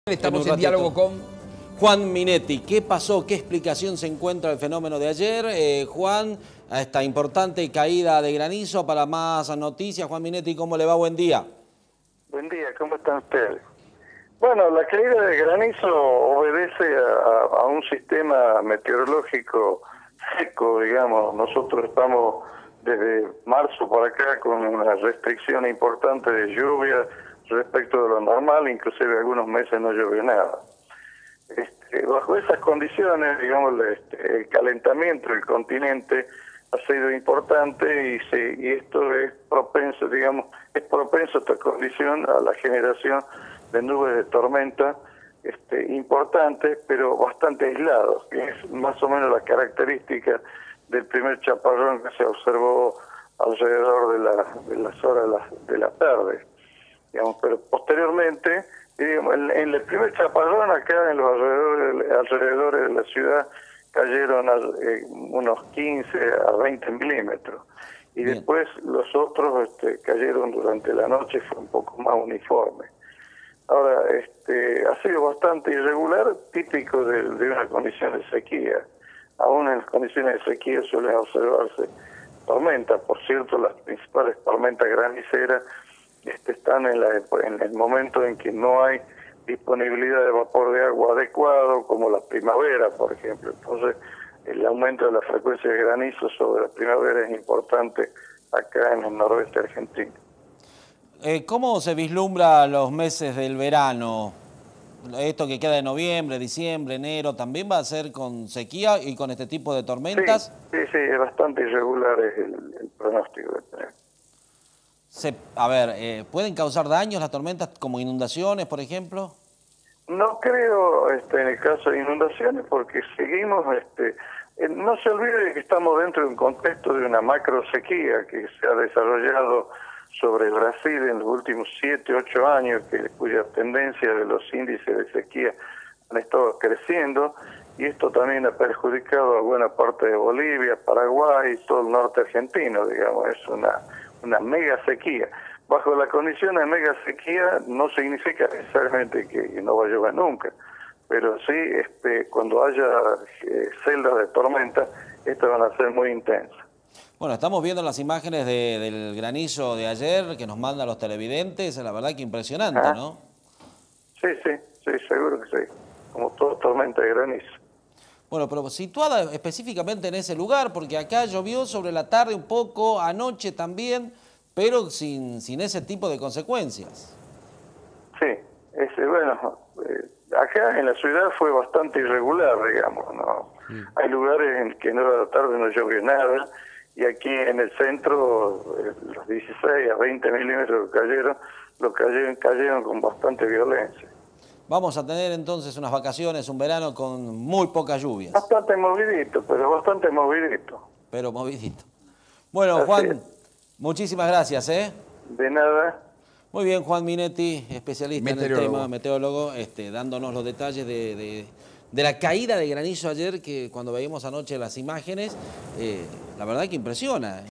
Estamos en diálogo con Juan Minetti. ¿Qué pasó? ¿Qué explicación se encuentra del fenómeno de ayer? Juan, a esta importante caída de granizo. Para más noticias, Juan Minetti, ¿cómo le va? Buen día. Buen día, ¿cómo están ustedes? Bueno, la caída de granizo obedece a un sistema meteorológico seco, digamos. Nosotros estamos desde marzo por acá con una restricción importante de lluvia respecto de lo normal, inclusive algunos meses no llovió nada. Bajo esas condiciones, digamos, el calentamiento del continente ha sido importante y esto es propenso, digamos, esta condición a la generación de nubes de tormenta importantes, pero bastante aislados, que es más o menos la característica del primer chaparrón que se observó alrededor de las horas de la tarde. Digamos, pero posteriormente, digamos, en el primer chaparrón acá en los alrededores de la ciudad cayeron unos 15 a 20 milímetros y Bien. Después los otros cayeron durante la noche, fue un poco más uniforme. Ahora, ha sido bastante irregular, típico de una condición de sequía. Aún en las condiciones de sequía suelen observarse tormentas. Por cierto, las principales tormentas graniceras están en el momento en que no hay disponibilidad de vapor de agua adecuado, como la primavera, por ejemplo. Entonces, el aumento de la frecuencia de granizo sobre la primavera es importante acá en el noroeste argentino. ¿Cómo se vislumbra los meses del verano? Esto que queda de noviembre, diciembre, enero, ¿también va a ser con sequía y con este tipo de tormentas? Sí, es bastante irregular el pronóstico que tenemos. ¿Pueden causar daños las tormentas como inundaciones, por ejemplo? No creo en el caso de inundaciones porque seguimos, no se olvide de que estamos dentro de un contexto de una macro sequía que se ha desarrollado sobre Brasil en los últimos 7, 8 años, cuya tendencia de los índices de sequía han estado creciendo, y esto también ha perjudicado a buena parte de Bolivia, Paraguay y todo el norte argentino, digamos. Es una mega sequía. Bajo la condición de mega sequía no significa necesariamente que no va a llover nunca, pero sí cuando haya celdas de tormenta, estas van a ser muy intensas. Bueno, estamos viendo las imágenes del granizo de ayer que nos mandan los televidentes, la verdad que impresionante, ¿no? Sí, seguro que sí, como toda tormenta de granizo. Bueno, pero situada específicamente en ese lugar, porque acá llovió sobre la tarde un poco, anoche también, pero sin ese tipo de consecuencias. Sí, acá en la ciudad fue bastante irregular, digamos, ¿no? Hay lugares en que en hora de la tarde no llovió nada, y aquí en el centro los 16 a 20 milímetros que cayeron con bastante violencia. Vamos a tener entonces unas vacaciones, un verano con muy pocas lluvias. Bastante movidito, pero bastante movidito. Pero movidito. Bueno, Juan, muchísimas gracias, ¿eh? De nada. Muy bien, Juan Minetti, especialista en el tema, meteorólogo, dándonos los detalles de la caída de granizo ayer, que cuando veíamos anoche las imágenes, la verdad que impresiona.